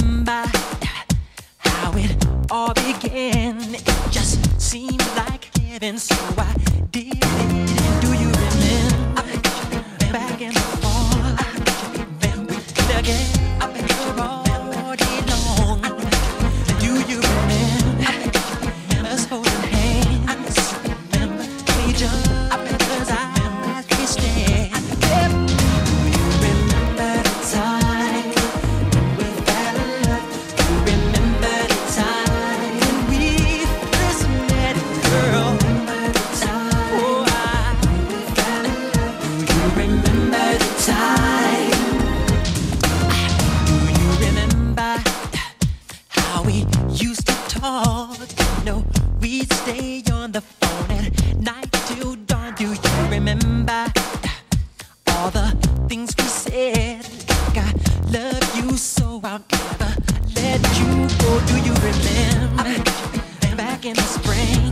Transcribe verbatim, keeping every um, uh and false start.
remember how it all began? It just seemed like heaven, so I did it. And do you remember back in the fall when we played again all day long? Do you remember us holding hands? Remember each other's eyes we stared? Do you remember the time we fell in love? Do you remember the time when we first met, girl? Oh, I, do you remember the time? Do you remember how we used to talk? No, we'd stay on the phone at night till dawn. Do you remember all the things we said? Like I love you so I'll never let you go. Do you remember back in the spring